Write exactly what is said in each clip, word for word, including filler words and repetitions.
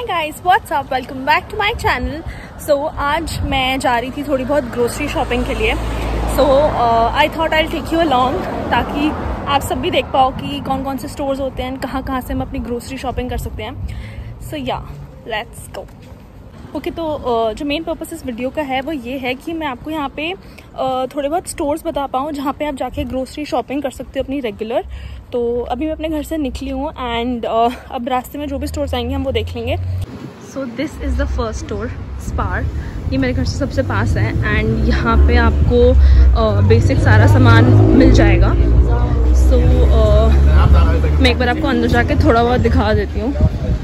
Guys, what's up, welcome back to my channel. So आज मैं जा रही थी थोड़ी बहुत ग्रोसरी शॉपिंग के लिए। So I thought I take you along ताकि आप सब भी देख पाओ कि कौन कौन से स्टोर्स होते हैं, कहाँ कहाँ से हम अपनी ग्रोसरी शॉपिंग कर सकते हैं। So yeah let's go. Okay, तो uh, जो मेन पर्पस इस वीडियो का है वो ये है कि मैं आपको यहाँ पे uh, थोड़े बहुत स्टोर्स बता पाऊँ जहाँ पे आप जाके ग्रोसरी शॉपिंग कर सकते हो अपनी रेगुलर। तो अभी मैं अपने घर से निकली हूँ एंड uh, अब रास्ते में जो भी स्टोर्स आएंगे हम वो देख लेंगे। So this is the first store, Spar. ये मेरे घर से सबसे पास है एंड यहाँ पे आपको बेसिक uh, सारा सामान मिल जाएगा। सो so, uh, मैं एक बार आपको अंदर जाके थोड़ा बहुत दिखा देती हूँ।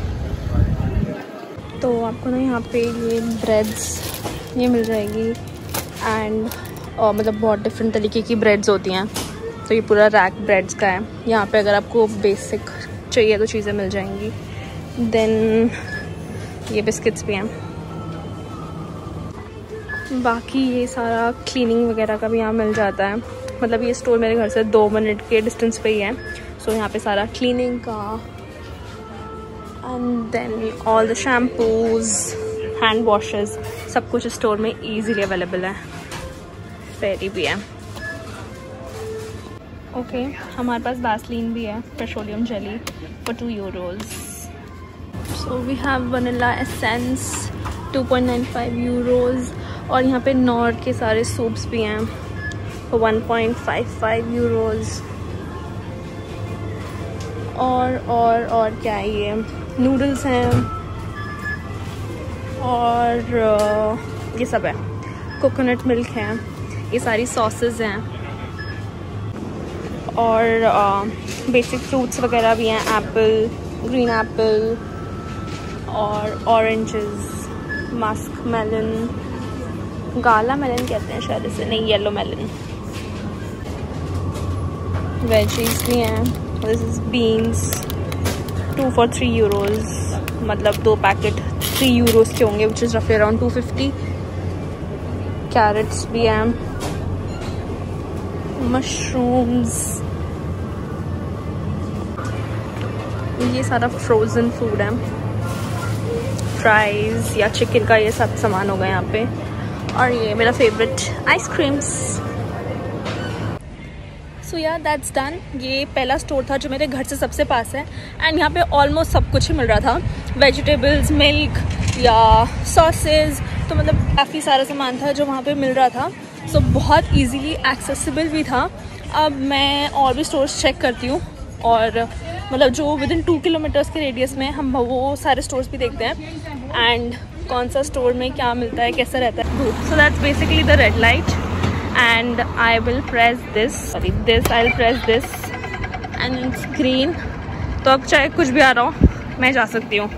तो आपको ना यहाँ पे ये ब्रेड्स ये मिल जाएगी एंड uh, मतलब बहुत डिफरेंट तरीके की ब्रेड्स होती हैं। तो ये पूरा रैक ब्रेड्स का है। यहाँ पे अगर आपको बेसिक चाहिए तो चीज़ें मिल जाएंगी। देन ये बिस्किट्स भी हैं। बाकी ये सारा क्लीनिंग वगैरह का भी यहाँ मिल जाता है। मतलब ये स्टोर मेरे घर से दो मिनट के डिस्टेंस पे ही है। सो so, यहाँ पे सारा क्लीनिंग का and then all the shampoos, hand washes, सब कुछ स्टोर में ईजीली अवेलेबल है। फेरी भी है। ओके okay, हमारे पास वैसलीन भी है, petroleum jelly for two euros. So we have vanilla essence two point nine five euros. और यहाँ पे नॉर्ड के सारे सूप्स भी हैं for one point five five euros. और और और क्या है, ये नूडल्स हैं और ये सब है। कोकोनट मिल्क है, ये सारी सॉसेस हैं और बेसिक फ्रूट्स वगैरह भी हैं। एप्पल, ग्रीन एप्पल और oranges, musk melon, Gala melon कहते हैं शायद इसे, नहीं येलो मेलन। वेजीज भी हैं। This is beans, two for three euros. मतलब दो पैकेट थ्री यूरोज के होंगे, विच इज़ रफली अराउंड टू फिफ्टी। कैरेट्स भी हैं, मशरूम्स, ये सारा फ्रोज़न फूड है। फ्राइज़ या चिकन का ये सब सामान होगा यहाँ पे। और ये मेरा फेवरेट आइसक्रीम्स। सो या दैट्स डन। ये पहला स्टोर था जो मेरे घर से सबसे पास है एंड यहाँ पे ऑलमोस्ट सब कुछ ही मिल रहा था। वेजिटेबल्स, मिल्क या सॉसेज, तो मतलब काफ़ी सारा सामान था जो वहाँ पे मिल रहा था। सो so, बहुत इजीली एक्सेसिबल भी था। अब मैं और भी स्टोर्स चेक करती हूँ और मतलब जो विद इन टू किलोमीटर्स के रेडियस में हम वो सारे स्टोर्स भी देखते हैं एंड कौन सा स्टोर में क्या मिलता है, कैसा रहता है। So that's basically the red light and I will press this, sorry this I'll press this and it's green। तो अब चाहे कुछ भी आ रहा हो मैं जा सकती हूँ।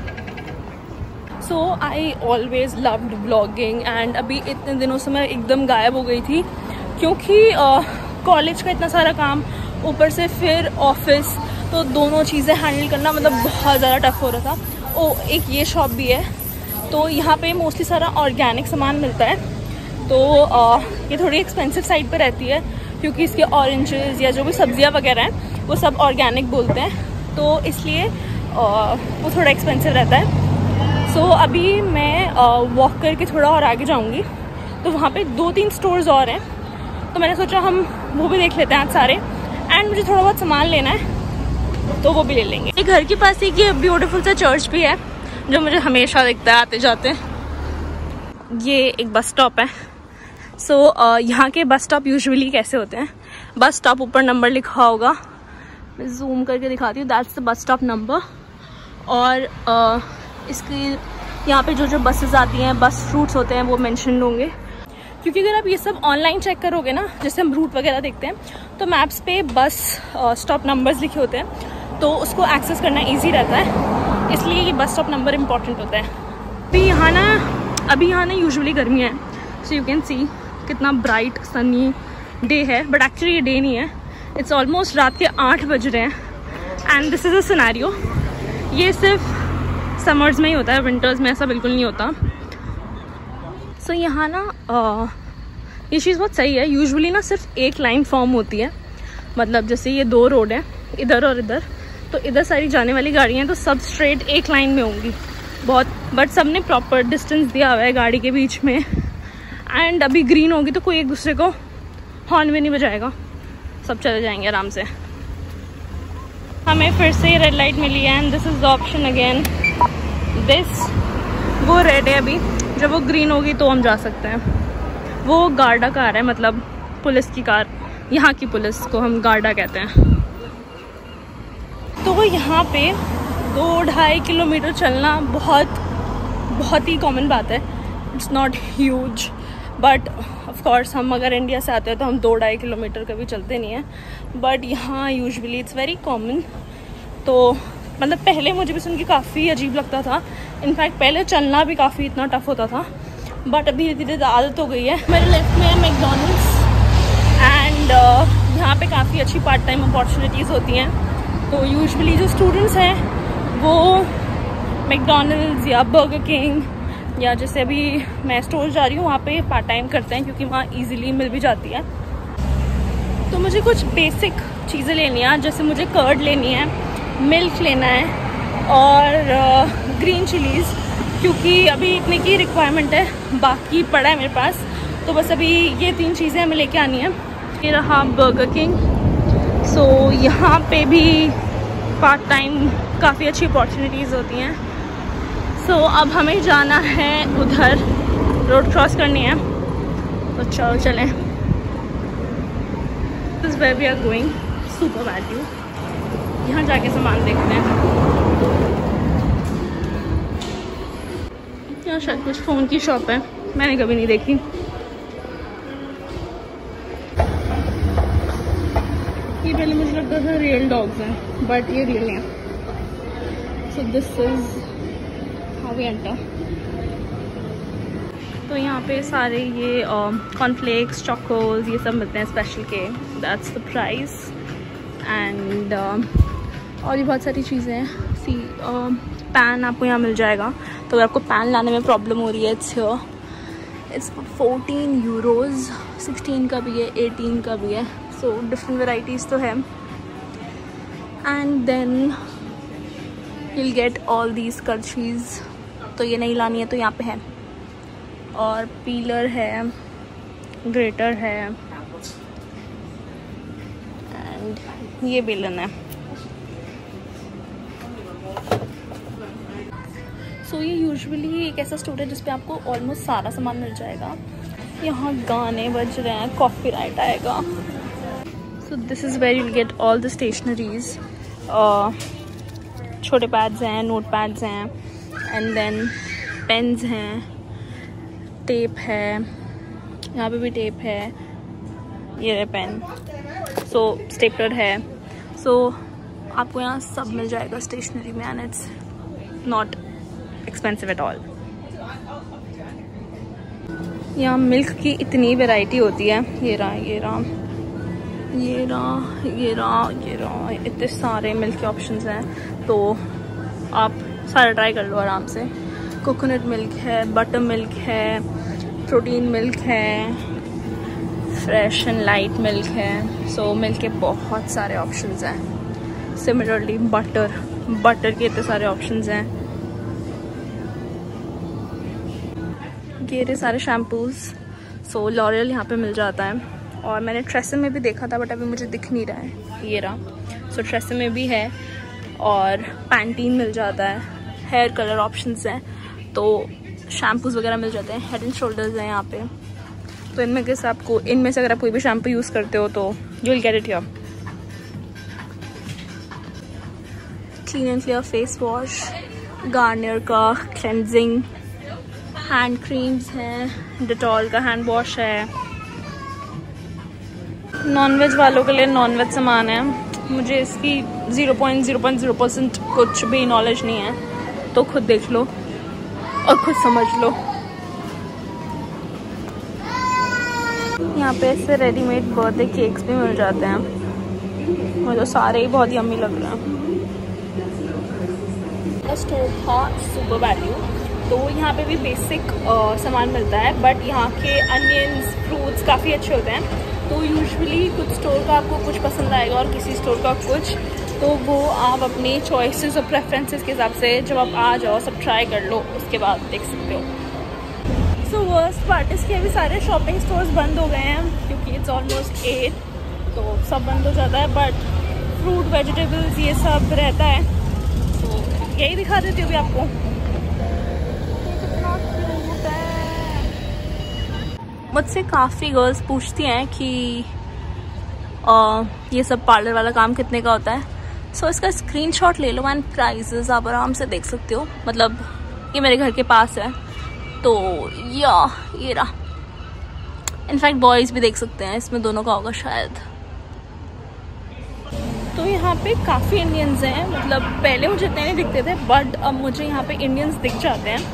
So I always loved vlogging and अभी इतने दिनों से मैं एकदम गायब हो गई थी क्योंकि कॉलेज uh, का इतना सारा काम, ऊपर से फिर ऑफिस, तो दोनों चीज़ें हैंडल करना मतलब बहुत ज़्यादा टफ हो रहा था। ओ एक ये शॉप भी है, तो यहाँ पे मोस्टली सारा ऑर्गेनिक सामान मिलता है। तो आ, ये थोड़ी एक्सपेंसिव साइड पे रहती है क्योंकि इसके ऑरेंजेस या जो भी सब्जियां वगैरह हैं वो सब ऑर्गेनिक बोलते हैं, तो इसलिए आ, वो थोड़ा एक्सपेंसिव रहता है। सो so, अभी मैं वॉक करके थोड़ा और आगे जाऊंगी, तो वहाँ पे दो तीन स्टोर्स और हैं, तो मैंने सोचा हम वो भी देख लेते हैं आज सारे। एंड मुझे थोड़ा बहुत सामान लेना है तो वो भी ले लेंगे। ये घर के पास एक ये ब्यूटीफुल सा चर्च भी है जो मुझे हमेशा दिखता है आते जाते। ये एक बस स्टॉप है। सो so, uh, यहाँ के बस स्टॉप यूजुअली कैसे होते हैं, बस स्टॉप ऊपर नंबर लिखा होगा, मैं जूम करके दिखाती हूँ, that's the bus stop number. और uh, इसकी यहाँ पे जो जो बसेस आती हैं, बस रूट्स होते हैं वो मेंशन होंगे। क्योंकि अगर आप ये सब ऑनलाइन चेक करोगे ना, जैसे हम रूट वगैरह देखते हैं, तो मैप्स पे बस स्टॉप नंबर्स लिखे होते हैं, तो उसको एक्सेस करना ईजी रहता है, इसलिए ये बस स्टॉप नंबर इम्पॉर्टेंट होता है। अभी यहाँ ना अभी यहाँ ना यूजुअली गर्मी है, सो यू कैन सी कितना ब्राइट सनी डे है, बट एक्चुअली ये डे नहीं है, इट्स ऑलमोस्ट रात के आठ बज रहे हैं and this is a scenario. ये सिर्फ समर्स में ही होता है, विंटर्स में ऐसा बिल्कुल नहीं होता। सो so, यहाँ ना आ, ये चीज़ बहुत सही है। यूजुअली ना सिर्फ एक लाइन फॉर्म होती है, मतलब जैसे ये दो रोड हैं इधर और इधर, तो इधर सारी जाने वाली गाड़ियाँ तो सब स्ट्रेट एक लाइन में होंगी, बहुत, बट सब ने प्रॉपर डिस्टेंस दिया हुआ है गाड़ी के बीच में। एंड अभी ग्रीन होगी तो कोई एक दूसरे को हॉर्न भी नहीं बजाएगा, सब चले जाएंगे आराम से। हमें फिर से रेड लाइट मिली है and this is the option again this. वो रेड है अभी, जब वो ग्रीन होगी तो हम जा सकते हैं। वो गार्डा कार है, मतलब पुलिस की कार, यहाँ की पुलिस को हम गार्डा कहते हैं। तो यहाँ पे दो ढाई किलोमीटर चलना बहुत बहुत ही कॉमन बात है। It's not huge, but of course हम अगर इंडिया से आते हैं तो हम दो ढाई किलोमीटर कभी चलते नहीं हैं, बट यहाँ यूजुअली इट्स वेरी कॉमन। तो मतलब पहले मुझे भी सुन के काफ़ी अजीब लगता था, इनफैक्ट पहले चलना भी काफ़ी इतना टफ होता था, बट अभी धीरे धीरे आदत हो गई है। मेरे लेफ्ट में है मैकडॉनल्ड्स एंड यहाँ पे काफ़ी अच्छी पार्ट टाइम अपॉर्चुनिटीज़ होती हैं। तो यूजुअली जो स्टूडेंट्स हैं वो मैकडॉनल्ड्स या बर्गर किंग या जैसे अभी मैं स्टोर जा रही हूँ वहाँ पे पार्ट टाइम करते हैं, क्योंकि वहाँ इजीली मिल भी जाती है। तो मुझे कुछ बेसिक चीज़ें लेनी है, जैसे मुझे कर्ड लेनी है, मिल्क लेना है और ग्रीन चिलीज़, क्योंकि अभी इतने की रिक्वायरमेंट है, बाकी पड़ा है मेरे पास। तो बस अभी ये तीन चीज़ें हमें लेके आनी है। ये रहा बर्गर किंग। सो यहाँ पे भी पार्ट टाइम काफ़ी अच्छी अपॉर्चुनिटीज़ होती हैं। सो so, अब हमें जाना है उधर, रोड क्रॉस करनी है, तो चलो चलें। This where we are going, super value. यहाँ जाके सामान देखते हैं। यहाँ शायद कुछ फ़ोन की शॉप है, मैंने कभी नहीं देखी। ये पहले मुझे लगता था रियल डॉग्स हैं, बट ये रियल हैं। So this is how we enter. तो यहाँ पे सारे ये कॉर्नफ्लेक्स, चॉकोज, ये सब मिलते हैं स्पेशल के। That's the price. एंड और भी बहुत सारी चीज़ें हैं। सी पैन आपको यहाँ मिल जाएगा, तो अगर आपको पैन लाने में प्रॉब्लम हो रही है, it's it's fourteen euros, sixteen का भी है, एटीन का भी है। सो डिफरेंट वेराइटीज़ तो है। And then you'll get all these करचीज़। तो ये नहीं लानी है तो यहाँ पे है, और पीलर है, ग्रेटर है, एंड ये बेलन है। सो so, ये यूजुअली एक ऐसा स्टोर है जिसपे आपको ऑलमोस्ट सारा सामान मिल जाएगा। यहाँ गाने बज रहे हैं, कॉपीराइट आएगा। So this is where you'll get all the stationaries। छोटे पैड्स हैं, नोट पैड्स हैं, एंड देन पेन्स हैं, टेप है, यहाँ पे भी टेप है, ये है पेन, सो स्टेपलर है। सो so, आपको यहाँ सब मिल जाएगा स्टेशनरी में, and it's not expensive at all. यहाँ मिल्क की इतनी वैरायटी होती है। ये रहा ये रहा ये रहा ये रहा ये रहा इतने सारे मिल्क के ऑप्शंस हैं, तो आप सारा ट्राई कर लो आराम से। कोकोनट मिल्क है, बटर मिल्क है, प्रोटीन मिल्क है, फ्रेश एंड लाइट मिल्क है। सो मिल्क के बहुत सारे ऑप्शंस हैं। सिमिलरली बटर बटर के इतने सारे ऑप्शंस हैं। ये रहे सारे शैम्पूज। सो लॉरियल यहाँ पे मिल जाता है, और मैंने ट्रेसे में भी देखा था, बट अभी मुझे दिख नहीं रहा है। ये रहा। सो ट्रेसे में भी है, और पैंटीन मिल जाता है। हेयर कलर ऑप्शंस हैं, तो शैम्पूज वगैरह मिल जाते हैं। हेड एंड शोल्डर्स हैं यहाँ पे, तो इनमें किस आपको इनमें से अगर आप कोई भी शैम्पू यूज़ करते हो तो you will get it here. Clean and clear face wash, Garnier का क्लेंजिंग, हैंड क्रीम्स हैं, डिटॉल का हैंड वॉश है। नॉनवेज वालों के लिए नॉनवेज सामान है। मुझे इसकी zero point zero point zero percent कुछ भी नॉलेज नहीं है, तो खुद देख लो और खुद समझ लो। यहाँ पे ऐसे रेडीमेड बर्थडे केक्स भी मिल जाते हैं, मुझे तो सारे ही बहुत यम्मी लग रहे हैं। स्टोर था सुपर वैल्यू, तो यहाँ पे भी बेसिक सामान मिलता है, बट यहाँ के अनियंस, फ्रूट्स काफ़ी अच्छे होते हैं। तो यूजुअली कुछ स्टोर का आपको कुछ पसंद आएगा और किसी स्टोर का कुछ, तो वो आप अपनी चॉइसेस और प्रेफरेंसेस के हिसाब से जब आप आ जाओ सब ट्राई कर लो, उसके बाद देख सकते हो। सो वर्स्ट पार्ट इसके अभी सारे शॉपिंग स्टोर्स बंद हो गए हैं क्योंकि इट्स ऑलमोस्ट एट, तो सब बंद हो जाता है, बट फ्रूट वेजिटेबल्स ये सब रहता है। तो यही दिखा देती हूँ अभी आपको। कितना क्यूट है। मुझसे काफ़ी गर्ल्स पूछती हैं कि आ, ये सब पार्लर वाला काम कितने का होता है। सो so, इसका स्क्रीनशॉट ले लो एंड प्राइजेस आप आराम से देख सकते हो। मतलब ये मेरे घर के पास है, तो या ये रहा। इनफैक्ट बॉयज़ भी देख सकते हैं, इसमें दोनों का होगा शायद। तो यहाँ पे काफ़ी इंडियंस हैं, मतलब पहले मुझे इतने नहीं दिखते थे, बट अब मुझे यहाँ पे इंडियंस दिख जाते हैं।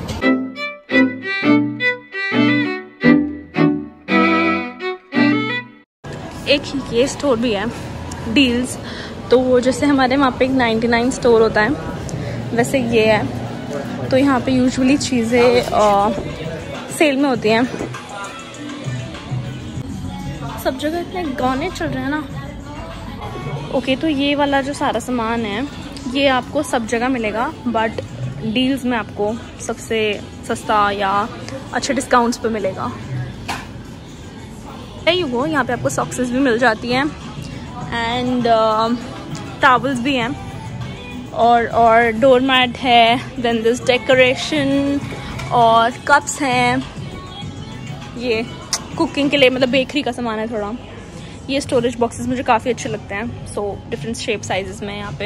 एक ये स्टोर भी है, डील्स। तो जैसे हमारे वहाँ पे एक नाइन्टी नाइन स्टोर होता है, वैसे ये है। तो यहाँ पे यूजुअली चीज़ें सेल में होती हैं। सब जगह इतने गाने चल रहे हैं ना। ओके, तो ये वाला जो सारा सामान है ये आपको सब जगह मिलेगा, बट डील्स में आपको सबसे सस्ता या अच्छे डिस्काउंट्स पे मिलेगा। यू गो, यहाँ पे आपको सॉक्सेस भी मिल जाती हैं एंड टॉवल्स भी हैं, और और डोर मैट है, देन दिस डेकोरेशन और कप्स हैं। ये कुकिंग के लिए, मतलब बेकरी का सामान है थोड़ा। ये स्टोरेज बॉक्सेस मुझे काफ़ी अच्छे लगते हैं। सो डिफरेंट शेप साइजेस में यहाँ पे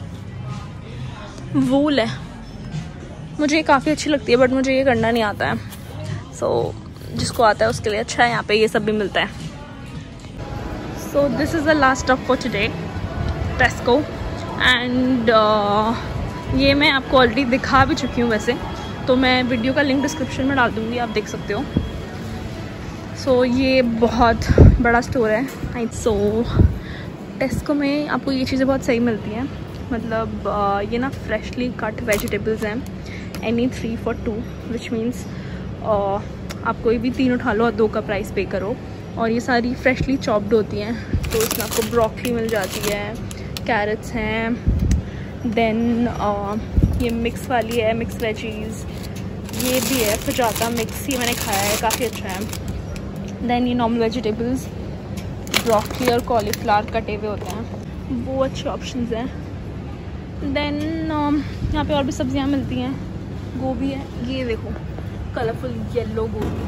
वूल है, मुझे ये काफ़ी अच्छी लगती है, बट मुझे ये करना नहीं आता है। सो so, जिसको आता है उसके लिए अच्छा है। यहाँ पे ये सब भी मिलता है। So this is the last stop for today, Tesco. And uh, ये मैं आपको ऑलरेडी दिखा भी चुकी हूँ वैसे, तो मैं वीडियो का लिंक डिस्क्रिप्शन में डाल दूँगी, आप देख सकते हो। सो so, ये बहुत बड़ा स्टोर है। राइट, सो टेस्को में आपको ये चीज़ें बहुत सही मिलती हैं। मतलब uh, ये ना फ्रेशली कट वेजिटेबल्स हैं, any three for two, which means आप कोई भी तीन उठा लो और दो का प्राइस पे करो। और ये सारी फ्रेशली चॉप्ड होती हैं, तो इसमें आपको ब्रोकली मिल जाती है, कैरेट्स हैं, देन uh, ये मिक्स वाली है, मिक्स वेजीज। ये भी है फजाता मिक्स, ये मैंने खाया है, काफ़ी अच्छा है। देन ये नॉर्मल वेजिटेबल्स, ब्रोकली और कॉलीफ्लावर कटे हुए होते हैं, वो अच्छे ऑप्शंस हैं। देन uh, यहाँ पे और भी सब्जियाँ मिलती हैं। गोभी है, ये देखो कलरफुल येलो गोभी,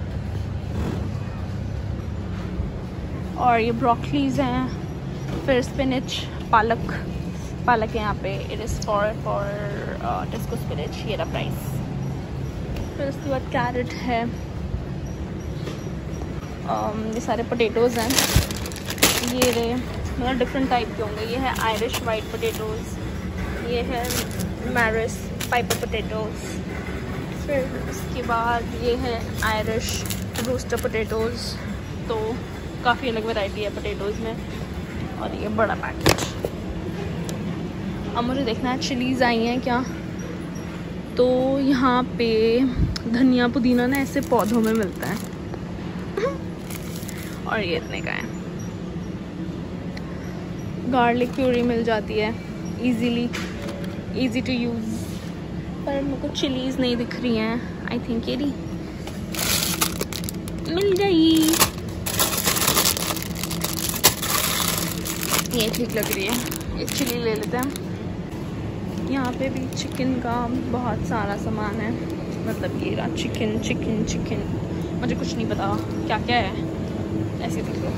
और ये ब्रोकलीज हैं, फिर स्पिनच, पालक पालक है यहाँ पे। It is for for Tesco spinach, ये रहा प्राइस। फिर उसके बाद कैरेट है, um, ये सारे पोटैटोज़ हैं। ये रहे, मतलब डिफरेंट टाइप के होंगे। ये है आयरिश वाइट पोटैटोज़, ये है मैरिस पाइपर पोटैटोज़। फिर उसके बाद ये है आयरिश रोस्टर पोटैटोज़। तो काफ़ी अलग वैरायटी है पोटैटोज़ में। और ये बड़ा पैकेट। अब मुझे देखना है चिलीज़ आई हैं क्या। तो यहाँ पे धनिया पुदीना ना ऐसे पौधों में मिलता है और ये इतने का है। गार्लिक प्यूरी मिल जाती है इजीली, इजी टू यूज़। पर मेरे को चिलीज़ नहीं दिख रही हैं। आई थिंक ये मिल गई, ये ठीक लग रही है, ये चिली ले लेते हैं। यहाँ पे भी चिकन का बहुत सारा सामान है। मतलब ये रहा चिकन चिकन चिकन, मुझे कुछ नहीं पता क्या क्या है, ऐसे देख लो।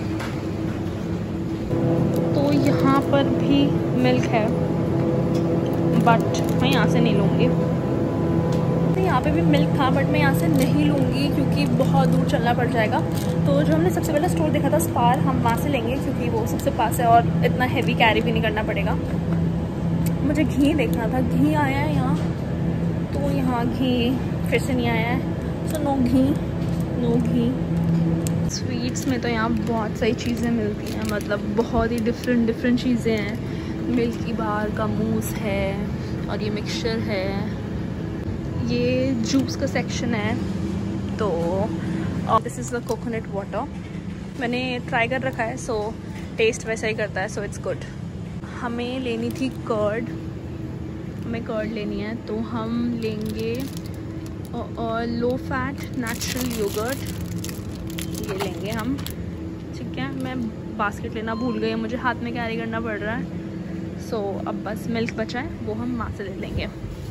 तो यहाँ पर भी मिल्क है, बट मैं यहाँ से नहीं लूँगी। तो यहाँ पे भी मिल्क था, बट मैं यहाँ से नहीं लूँगी क्योंकि बहुत दूर चलना पड़ जाएगा। तो जो हमने सबसे पहले स्टोर देखा था स्पार, हम वहाँ से लेंगे क्योंकि वो सबसे पास है और इतना हैवी कैरी भी नहीं करना पड़ेगा। मुझे घी देखना था, घी आया है यहाँ, तो यहाँ घी फिर से नहीं आया है। So no ghee, no ghee. Sweets में तो यहाँ बहुत सारी चीज़ें मिलती हैं, मतलब बहुत ही डिफरेंट डिफरेंट चीज़ें हैं। मिल्की बार का मूस है और ये मिक्सचर है। ये जूस का सेक्शन है। तो this is the coconut water, मैंने ट्राई कर रखा है, सो टेस्ट वैसा ही करता है, सो इट्स गुड। हमें लेनी थी कर्ड, हमें कर्ड लेनी है तो हम लेंगे और लो फैट नेचुरल योगर्ट, ये लेंगे हम। ठीक है, मैं बास्केट लेना भूल गई, मुझे हाथ में कैरी करना पड़ रहा है। सो so, अब बस मिल्क बचा है, वो हम वहाँ से ले लेंगे।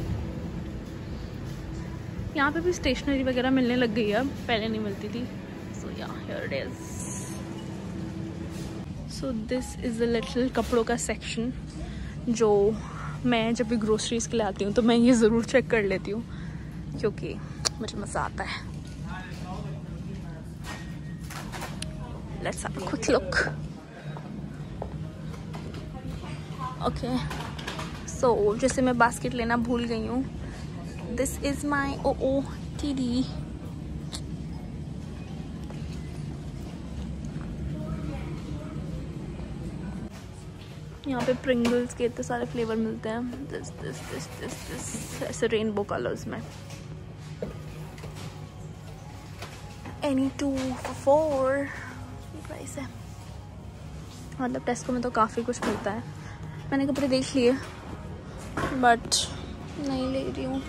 यहाँ पे भी स्टेशनरी वगैरह मिलने लग गई है, पहले नहीं मिलती थी। So yeah here it is. So this is a little कपड़ों का सेक्शन, जो मैं जब भी ग्रोसरीज के लिए आती हूँ तो मैं ये ज़रूर चेक कर लेती हूँ, क्योंकि मुझे मज़ा आता है। Let's have a quick look. Okay, so जैसे मैं बास्केट लेना भूल गई हूँ, this is my O O T D. यहाँ पे प्रिंगल्स के इतने सारे फ्लेवर मिलते हैं, this this this this this ऐसे रेनबो कलर्स में। एनी टू फोर प्राइस है, मतलब टेस्को में तो काफ़ी कुछ मिलता है। मैंने कपड़े देख लिए बट नहीं ले रही हूँ।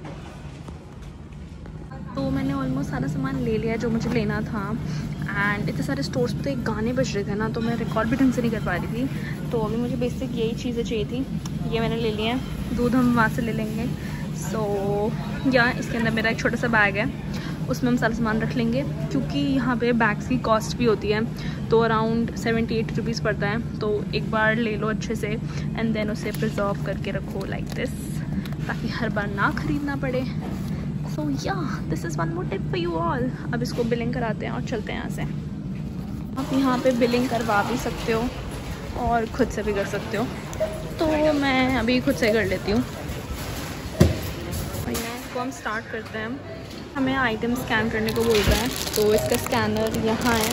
तो मैंने ऑलमोस्ट सारा सामान ले लिया जो मुझे लेना था। एंड इतने सारे स्टोर्स पे तो गाने बज रहे थे ना, तो मैं रिकॉर्ड भी ढंग से नहीं कर पा रही थी। तो अभी मुझे बेसिक यही चीज़ें चाहिए थी, ये मैंने ले लिए हैं। दूध हम वहाँ से ले लेंगे। सो so, या इसके अंदर मेरा एक छोटा सा बैग है, उसमें हम सारा सामान रख लेंगे, क्योंकि यहाँ पे बैग्स की कॉस्ट भी होती है, तो अराउंड सेवेंटी एट रुपीज़ पड़ता है। तो एक बार ले लो अच्छे से एंड देन उसे प्रिजर्व करके रखो लाइक दिस, ताकि हर बार ना ख़रीदना पड़े। So yeah this is one more tip for you all. अब इसको बिलिंग कराते हैं और चलते हैं यहाँ से। आप यहाँ पे बिलिंग करवा भी सकते हो और ख़ुद से भी कर सकते हो, तो मैं अभी खुद से कर लेती हूँ। इसको हम स्टार्ट करते हैं। हमें आइटम स्कैन करने को बोलता है, तो इसका स्कैनर यहाँ है।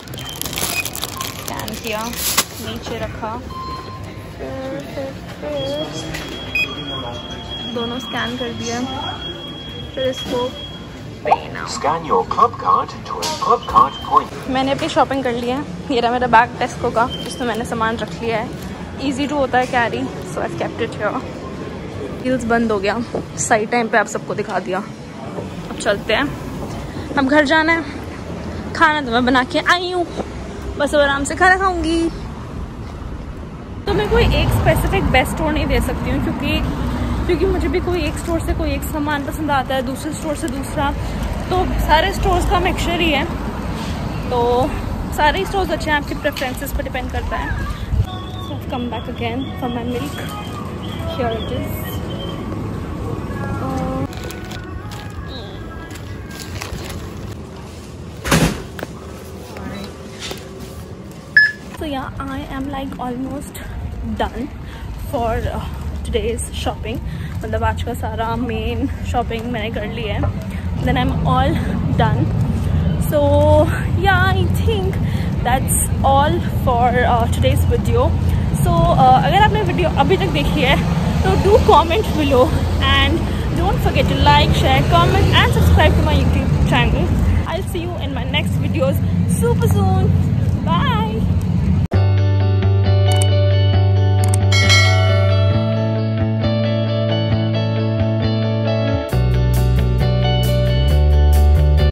स्कैन किया, नीचे रखा, फिर फिर फिर दोनों स्कैन कर दिया, फिर इसको Scan your club card to a club card point. मैंने अपनी शॉपिंग कर लिया है। ये रहा मेरा बैग टेस्को का, जिसमें मैंने सामान रख लिया है। ईजी टू होता है carry, so I kept it here. Heels बंद हो गया, सही टाइम पे आप सबको दिखा दिया। अब चलते हैं, अब घर जाना है। खाना तो मैं बना के आई हूँ, बस आराम से खाना खाऊंगी। तो मैं कोई एक स्पेसिफिक बेस्ट स्टोर नहीं दे सकती हूँ, क्योंकि क्योंकि मुझे भी कोई एक स्टोर से कोई एक सामान पसंद आता है, दूसरे स्टोर से दूसरा, तो सारे स्टोर्स का मिक्सचर ही है। तो सारे स्टोर्स अच्छे हैं, आपके प्रेफरेंसेस पर डिपेंड करता है। So I come back again for my milk, here it is. So yeah, I am like almost done for uh, today's shopping. मतलब आज का सारा मेन शॉपिंग मैंने कर लिया है। Then I'm all done. So yeah, I think that's all for uh, today's video. So uh, अगर आपने वीडियो अभी तक देखी है तो do comment below and don't forget to like, share, comment and subscribe to my YouTube channel. I'll see you in my next videos super soon. Bye.